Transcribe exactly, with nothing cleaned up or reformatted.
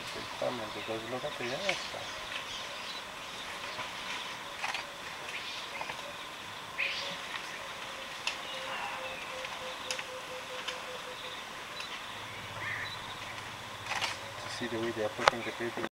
Perfectamente, deslócate y ya está. Sí, sí, güey, ya por fin que te